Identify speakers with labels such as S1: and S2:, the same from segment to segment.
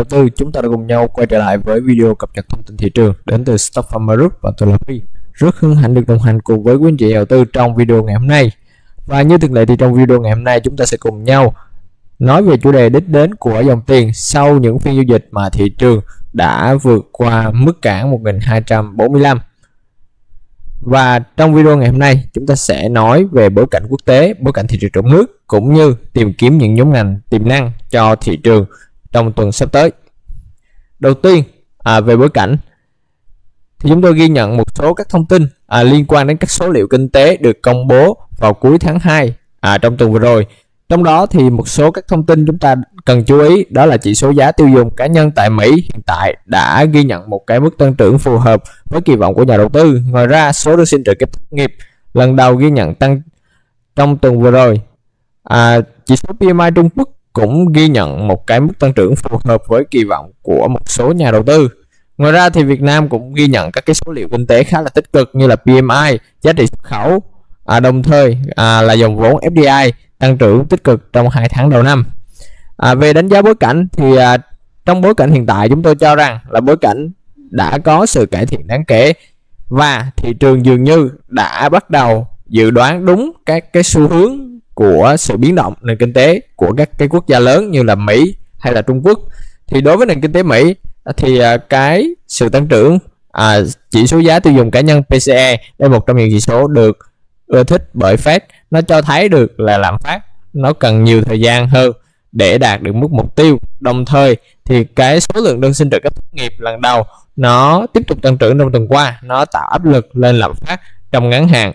S1: đầu tư, chúng ta đã cùng nhau quay trở lại với video cập nhật thông tin thị trường đến từ Stock Farmer Group và tôi là Huy. Rất hân hạnh được đồng hành cùng với quý anh chị nhà đầu tư trong video ngày hôm nay. Và như thường lệ thì trong video ngày hôm nay chúng ta sẽ cùng nhau nói về chủ đề đích đến của dòng tiền sau những phiên giao dịch mà thị trường đã vượt qua mức cản 1245. Và trong video ngày hôm nay chúng ta sẽ nói về bối cảnh quốc tế, bối cảnh thị trường trong nước cũng như tìm kiếm những nhóm ngành tiềm năng cho thị trường trong tuần sắp tới. Đầu tiên về bối cảnh thì chúng tôi ghi nhận một số các thông tin liên quan đến các số liệu kinh tế được công bố vào cuối tháng 2 trong tuần vừa rồi. Trong đó thì một số các thông tin chúng ta cần chú ý, đó là chỉ số giá tiêu dùng cá nhân tại Mỹ hiện tại đã ghi nhận một cái mức tăng trưởng phù hợp với kỳ vọng của nhà đầu tư. Ngoài ra, số đơn xin trợ cấp thất nghiệp lần đầu ghi nhận tăng trong tuần vừa rồi. Chỉ số PMI Trung Quốc cũng ghi nhận một cái mức tăng trưởng phù hợp với kỳ vọng của một số nhà đầu tư. Ngoài ra thì Việt Nam cũng ghi nhận các cái số liệu kinh tế khá là tích cực như là PMI, giá trị xuất khẩu, đồng thời là dòng vốn FDI tăng trưởng tích cực trong 2 tháng đầu năm. Về đánh giá bối cảnh thì trong bối cảnh hiện tại chúng tôi cho rằng là bối cảnh đã có sự cải thiện đáng kể và thị trường dường như đã bắt đầu dự đoán đúng các cái xu hướng của sự biến động nền kinh tế của các cái quốc gia lớn như là Mỹ hay là Trung Quốc. Thì đối với nền kinh tế Mỹ thì cái sự tăng trưởng chỉ số giá tiêu dùng cá nhân PCE, đây một trong những chỉ số được ưa thích bởi Fed, nó cho thấy được là lạm phát nó cần nhiều thời gian hơn để đạt được mức mục tiêu. Đồng thời thì cái số lượng đơn xin trợ cấp thất nghiệp lần đầu nó tiếp tục tăng trưởng trong tuần qua, nó tạo áp lực lên lạm phát trong ngắn hạn.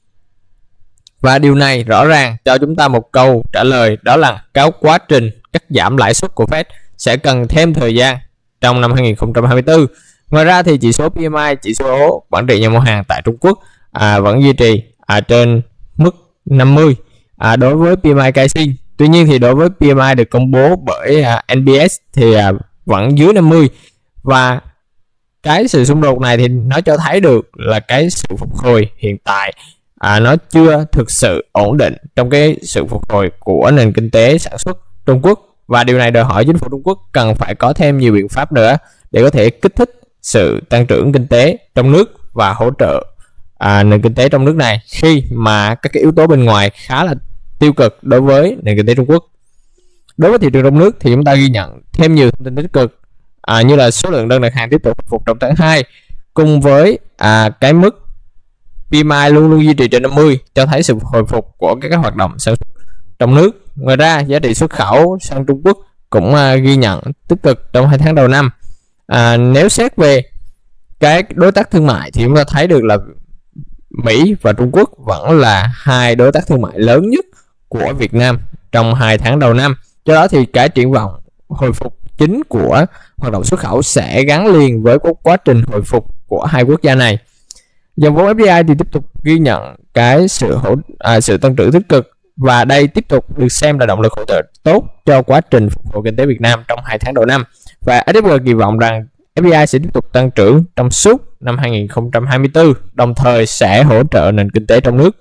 S1: Và điều này rõ ràng cho chúng ta một câu trả lời, đó là cái quá trình cắt giảm lãi suất của Fed sẽ cần thêm thời gian trong năm 2024. Ngoài ra thì chỉ số PMI, chỉ số quản trị nhà mua hàng tại Trung Quốc vẫn duy trì trên mức 50 đối với PMI Caixin. Tuy nhiên thì đối với PMI được công bố bởi NBS thì vẫn dưới 50. Và cái sự xung đột này thì nó cho thấy được là cái sự phục hồi hiện tại nó chưa thực sự ổn định trong cái sự phục hồi của nền kinh tế sản xuất Trung Quốc. Và điều này đòi hỏi chính phủ Trung Quốc cần phải có thêm nhiều biện pháp nữa để có thể kích thích sự tăng trưởng kinh tế trong nước và hỗ trợ nền kinh tế trong nước này khi mà các cái yếu tố bên ngoài khá là tiêu cực đối với nền kinh tế Trung Quốc. Đối với thị trường trong nước thì chúng ta ghi nhận thêm nhiều thông tin tích cực như là số lượng đơn đặt hàng tiếp tục hồi phục trong tháng 2 cùng với cái mức PMI luôn luôn duy trì trên 50 cho thấy sự hồi phục của các hoạt động sản xuất trong nước. Ngoài ra giá trị xuất khẩu sang Trung Quốc cũng ghi nhận tích cực trong 2 tháng đầu năm. Nếu xét về cái đối tác thương mại thì chúng ta thấy được là Mỹ và Trung Quốc vẫn là hai đối tác thương mại lớn nhất của Việt Nam trong 2 tháng đầu năm. Do đó thì cái triển vọng hồi phục chính của hoạt động xuất khẩu sẽ gắn liền với quá trình hồi phục của hai quốc gia này. Dòng vốn FDI thì tiếp tục ghi nhận cái sự tăng trưởng tích cực và đây tiếp tục được xem là động lực hỗ trợ tốt cho quá trình phục hồi kinh tế Việt Nam trong 2 tháng đầu năm. Và SFG kỳ vọng rằng FDI sẽ tiếp tục tăng trưởng trong suốt năm 2024, đồng thời sẽ hỗ trợ nền kinh tế trong nước.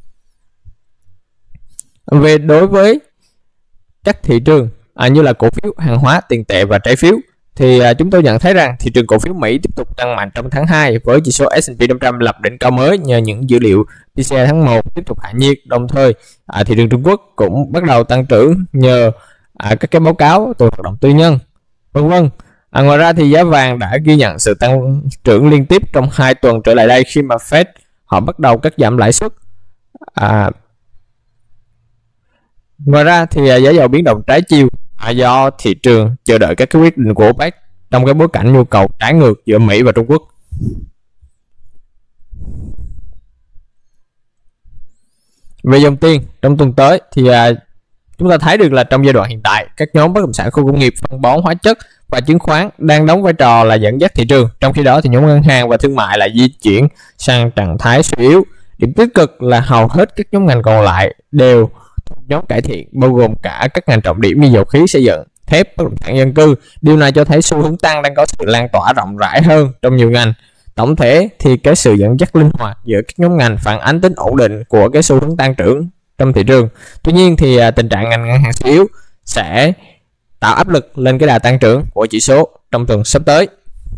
S1: Về đối với các thị trường như là cổ phiếu, hàng hóa, tiền tệ và trái phiếu thì chúng tôi nhận thấy rằng thị trường cổ phiếu Mỹ tiếp tục tăng mạnh trong tháng 2 với chỉ số S&P 500 lập đỉnh cao mới nhờ những dữ liệu PCE tháng 1 tiếp tục hạ nhiệt. Đồng thời thị trường Trung Quốc cũng bắt đầu tăng trưởng nhờ các cái báo cáo từ hoạt động tư nhân, vân vân. Ngoài ra thì giá vàng đã ghi nhận sự tăng trưởng liên tiếp trong 2 tuần trở lại đây khi mà Fed họ bắt đầu cắt giảm lãi suất. Ngoài ra thì giá dầu biến động trái chiều do thị trường chờ đợi các cái quyết định của OPEC trong cái bối cảnh nhu cầu trái ngược giữa Mỹ và Trung Quốc. Về dòng tiền trong tuần tới thì chúng ta thấy được là trong giai đoạn hiện tại các nhóm bất động sản, khu công nghiệp, phân bón, hóa chất và chứng khoán đang đóng vai trò là dẫn dắt thị trường. Trong khi đó thì nhóm ngân hàng và thương mại lại di chuyển sang trạng thái suy yếu. Điểm tích cực là hầu hết các nhóm ngành còn lại đều thuộc nhóm cải thiện, bao gồm cả các ngành trọng điểm như dầu khí, xây dựng, thép, bất động sản, dân cư. Điều này cho thấy xu hướng tăng đang có sự lan tỏa rộng rãi hơn trong nhiều ngành. Tổng thể thì cái sự dẫn dắt linh hoạt giữa các nhóm ngành phản ánh tính ổn định của cái xu hướng tăng trưởng trong thị trường. Tuy nhiên thì tình trạng ngành ngân hàng suy yếu sẽ tạo áp lực lên cái đà tăng trưởng của chỉ số trong tuần sắp tới.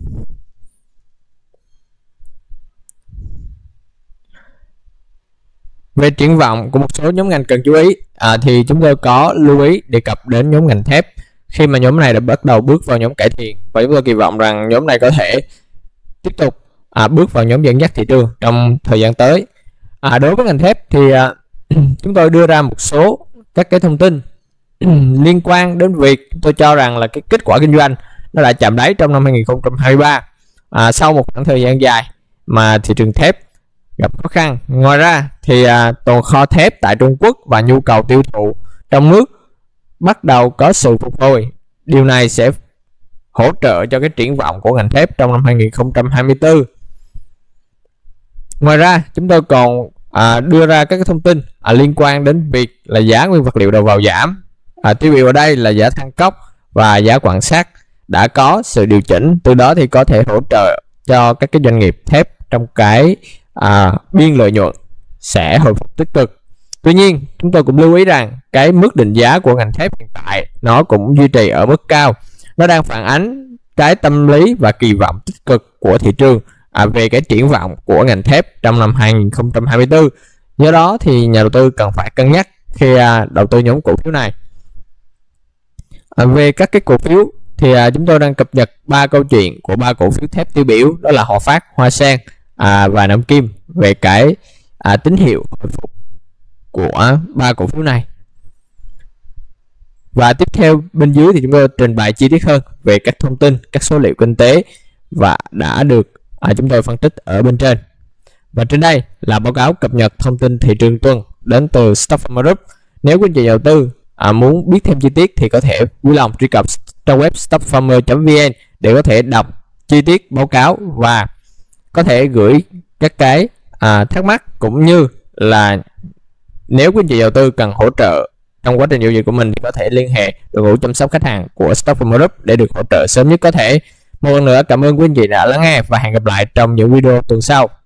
S1: Về triển vọng của một số nhóm ngành cần chú ý thì chúng tôi có lưu ý đề cập đến nhóm ngành thép, khi mà nhóm này đã bắt đầu bước vào nhóm cải thiện và chúng tôi kỳ vọng rằng nhóm này có thể tiếp tục bước vào nhóm dẫn dắt thị trường trong thời gian tới. Đối với ngành thép thì chúng tôi đưa ra một số các cái thông tin liên quan đến việc tôi cho rằng là cái kết quả kinh doanh nó đã chạm đáy trong năm 2023 sau một khoảng thời gian dài mà thị trường thép gặp khó khăn. Ngoài ra thì tồn kho thép tại Trung Quốc và nhu cầu tiêu thụ trong nước bắt đầu có sự phục hồi. Điều này sẽ hỗ trợ cho cái triển vọng của ngành thép trong năm 2024. Ngoài ra chúng tôi còn đưa ra các cái thông tin liên quan đến việc là giá nguyên vật liệu đầu vào giảm. Tiêu biểu ở đây là giá than cốc và giá quặng sắt đã có sự điều chỉnh, từ đó thì có thể hỗ trợ cho các cái doanh nghiệp thép trong cái biên lợi nhuận sẽ hồi phục tích cực. Tuy nhiên chúng tôi cũng lưu ý rằng cái mức định giá của ngành thép hiện tại nó cũng duy trì ở mức cao, nó đang phản ánh cái tâm lý và kỳ vọng tích cực của thị trường về cái triển vọng của ngành thép trong năm 2024. Do đó thì nhà đầu tư cần phải cân nhắc khi đầu tư nhóm cổ phiếu này. Về các cái cổ phiếu thì chúng tôi đang cập nhật 3 câu chuyện của 3 cổ phiếu thép tiêu biểu, đó là Hòa Phát, Hoa Sen và Nam Kim, về cái tín hiệu hồi phục của 3 cổ phiếu này. Và tiếp theo bên dưới thì chúng tôi trình bày chi tiết hơn về các thông tin, các số liệu kinh tế và đã được chúng tôi phân tích ở bên trên. Và trên đây là báo cáo cập nhật thông tin thị trường tuần đến từ Stock Farmer Group. Nếu quý anh chị đầu tư muốn biết thêm chi tiết thì có thể vui lòng truy cập trang web stockfarmer.vn để có thể đọc chi tiết báo cáo và có thể gửi các cái thắc mắc, cũng như là nếu quý anh chị đầu tư cần hỗ trợ trong quá trình giao dịch của mình thì có thể liên hệ đội ngũ chăm sóc khách hàng của Stock Farmer Group để được hỗ trợ sớm nhất có thể. Một lần nữa cảm ơn quý anh chị đã lắng nghe và hẹn gặp lại trong những video tuần sau.